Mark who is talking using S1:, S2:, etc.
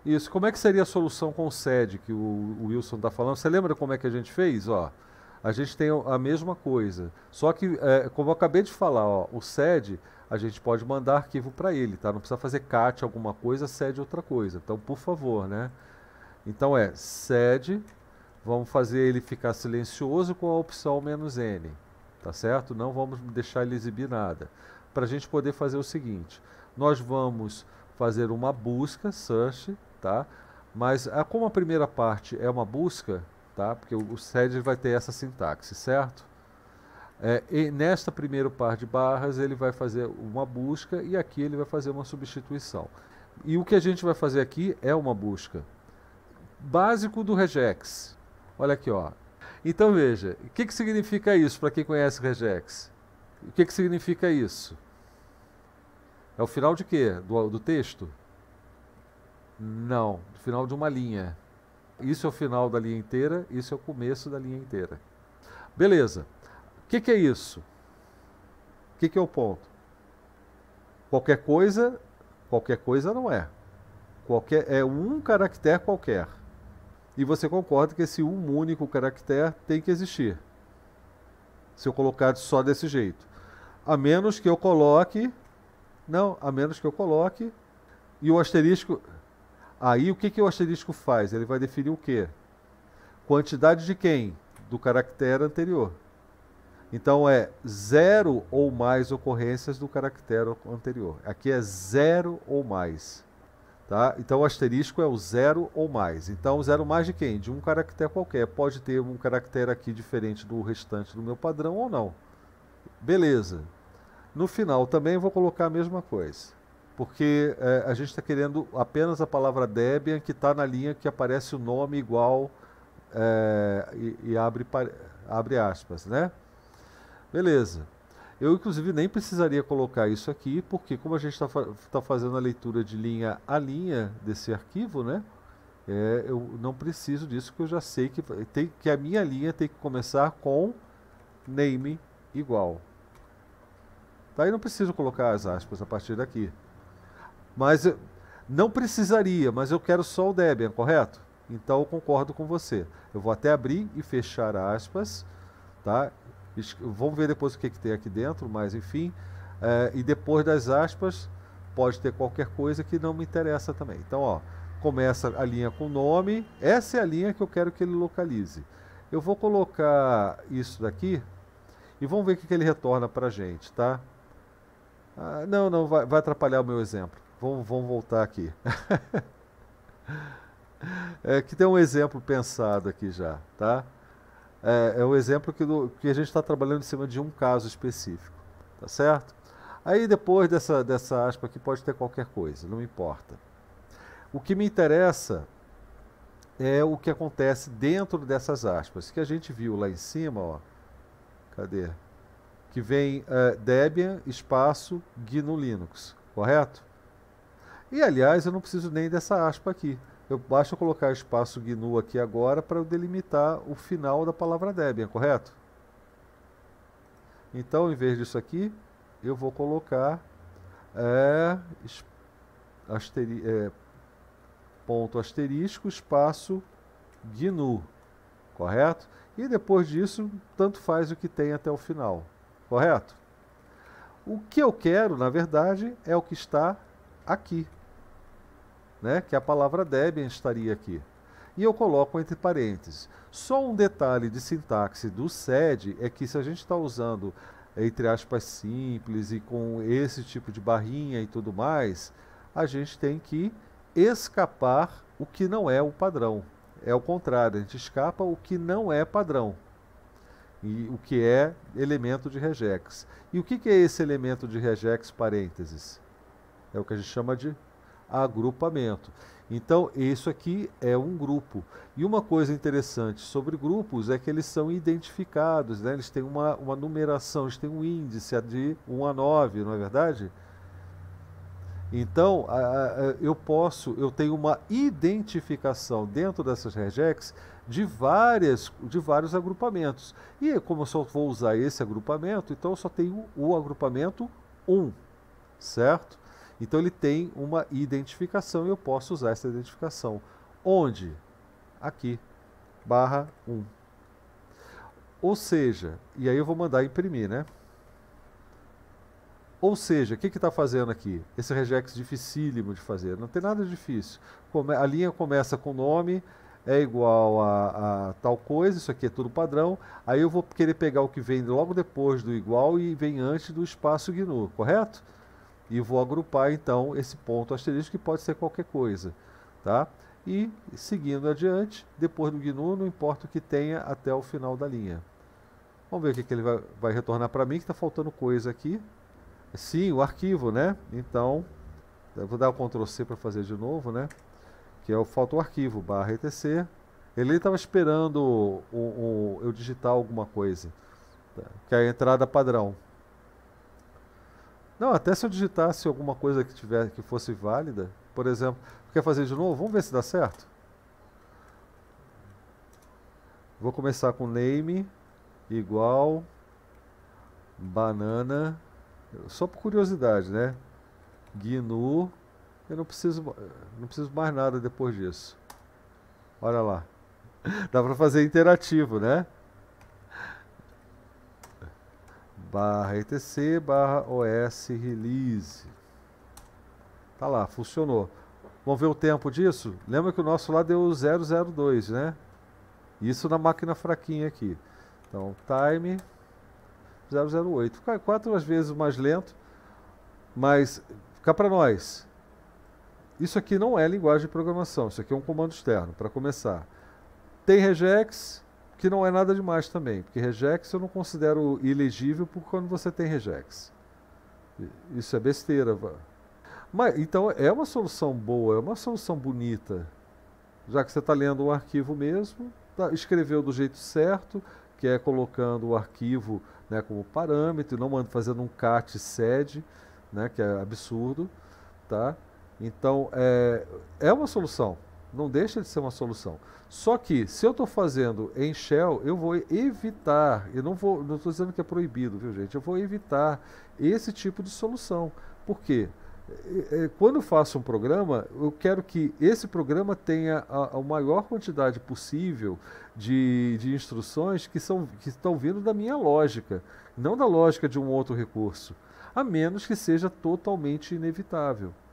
S1: Isso, como é que seria a solução com o SED que o Wilson está falando? Você lembra como é que a gente fez? Ó, a gente tem a mesma coisa, só que, como eu acabei de falar, ó, o SED, a gente pode mandar arquivo para ele, tá? Não precisa fazer cat alguma coisa, SED outra coisa. Então, por favor, né? Então SED, vamos fazer ele ficar silencioso com a opção "-n", tá certo? Não vamos deixar ele exibir nada. Para a gente poder fazer o seguinte, nós vamos fazer uma busca, search, tá? Mas como a primeira parte é uma busca, tá? Porque o SED vai ter essa sintaxe, certo? E nesta primeira par de barras ele vai fazer uma busca e aqui ele vai fazer uma substituição. E o que a gente vai fazer aqui é uma busca. Básico do regex. Olha aqui, ó. Então veja, o que significa isso para quem conhece regex? O que significa isso? É o final de quê? Do texto? Não, do final de uma linha. Isso é o final da linha inteira, isso é o começo da linha inteira. Beleza. O que é isso? O que é o ponto? Qualquer coisa não é. É um caractere qualquer. E você concorda que esse um único caractere tem que existir. Se eu colocar só desse jeito. A menos que eu coloque... Não, a menos que eu coloque... E o asterisco... Aí o que o asterisco faz? Ele vai definir o quê? Quantidade de quem? Do caractere anterior. Então é 0 ou mais ocorrências do caractere anterior. Aqui é 0 ou mais. Tá? Então o asterisco é o 0 ou mais. Então 0 mais de quem? De um caractere qualquer. Pode ter um caractere aqui diferente do restante do meu padrão ou não. Beleza. No final também vou colocar a mesma coisa. Porque a gente está querendo apenas a palavra Debian que está na linha que aparece o nome igual e abre aspas, né? Beleza. Eu, inclusive, nem precisaria colocar isso aqui, porque como a gente está fazendo a leitura de linha a linha desse arquivo, né? Eu não preciso disso, porque eu já sei que a minha linha tem que começar com name igual. Tá? Aí não preciso colocar as aspas a partir daqui. Mas não precisaria, mas eu quero só o Debian, correto? Então eu concordo com você. Eu vou até abrir e fechar aspas, tá? Vamos ver depois o que tem aqui dentro, mas enfim. E depois das aspas, pode ter qualquer coisa que não me interessa também. Então, ó, começa a linha com nome. Essa é a linha que eu quero que ele localize. Eu vou colocar isso daqui e vamos ver o que ele retorna para a gente, tá? Não, vai atrapalhar o meu exemplo. Vamos voltar aqui. Que tem um exemplo pensado aqui já, tá? É o exemplo que a gente está trabalhando em cima de um caso específico, tá certo? Aí depois dessa aspa aqui pode ter qualquer coisa, não importa. O que me interessa é o que acontece dentro dessas aspas, que a gente viu lá em cima, ó. Cadê? Que vem Debian espaço GNU Linux, correto? E aliás, eu não preciso nem dessa aspa aqui. Basta eu colocar espaço GNU aqui agora para eu delimitar o final da palavra Debian, correto? Então, em vez disso aqui, eu vou colocar ponto asterisco espaço GNU, correto? E depois disso, tanto faz o que tem até o final, correto? O que eu quero, na verdade, é o que está aqui. Né, que a palavra Debian estaria aqui. E eu coloco entre parênteses. Só um detalhe de sintaxe do SED é que se a gente está usando entre aspas simples e com esse tipo de barrinha e tudo mais, a gente tem que escapar o que não é o padrão. É o contrário, a gente escapa o que não é padrão. E o que é elemento de regex. E o que é esse elemento de regex parênteses? É o que a gente chama de agrupamento. Então, isso aqui é um grupo. E uma coisa interessante sobre grupos é que eles são identificados, né? Eles têm uma numeração, eles têm um índice de 1 a 9, não é verdade? Então, eu tenho uma identificação dentro dessas regex de vários agrupamentos. E como eu só vou usar esse agrupamento, então eu só tenho o agrupamento 1, certo? Então ele tem uma identificação e eu posso usar essa identificação. Onde? Aqui, barra 1. Ou seja, e aí eu vou mandar imprimir, né? Ou seja, o que está fazendo aqui? Esse regex dificílimo de fazer, não tem nada difícil. A linha começa com nome, é igual a tal coisa, isso aqui é tudo padrão. Aí eu vou querer pegar o que vem logo depois do igual e vem antes do espaço GNU, correto? E vou agrupar então esse ponto asterisco que pode ser qualquer coisa, tá? E seguindo adiante, depois do GNU, não importa o que tenha até o final da linha. Vamos ver o que ele vai retornar para mim, que está faltando coisa aqui. Sim, o arquivo, né? Então, eu vou dar o Ctrl C para fazer de novo, né? Que é falta o arquivo, barra etc. Ele estava esperando eu digitar alguma coisa, tá? Que é a entrada padrão. Não, até se eu digitasse alguma coisa que fosse válida, por exemplo, quer fazer de novo? Vamos ver se dá certo. Vou começar com name igual banana, só por curiosidade, né? GNU, eu não preciso mais nada depois disso. Olha lá. Dá para fazer interativo, né? Barra etc, barra os release. Tá lá, funcionou. Vamos ver o tempo disso? Lembra que o nosso lá deu 002, né? Isso na máquina fraquinha aqui. Então, time 008. Fica 4 vezes mais lento, mas fica para nós. Isso aqui não é linguagem de programação, isso aqui é um comando externo, para começar. Tem regex, que não é nada demais também, porque regex eu não considero ilegível por quando você tem regex. Isso é besteira. Mas, então é uma solução boa, é uma solução bonita. Já que você está lendo um arquivo mesmo, escreveu do jeito certo, que é colocando o arquivo, né, como parâmetro, não fazendo um cat sed, né, que é absurdo, tá? Então é uma solução, não deixa de ser uma solução. Só que se eu estou fazendo em shell, eu vou evitar, eu não estou dizendo que é proibido, viu gente? Eu vou evitar esse tipo de solução. Por quê? Quando eu faço um programa, eu quero que esse programa tenha a maior quantidade possível de instruções que estão vindo da minha lógica, não da lógica de um outro recurso, a menos que seja totalmente inevitável.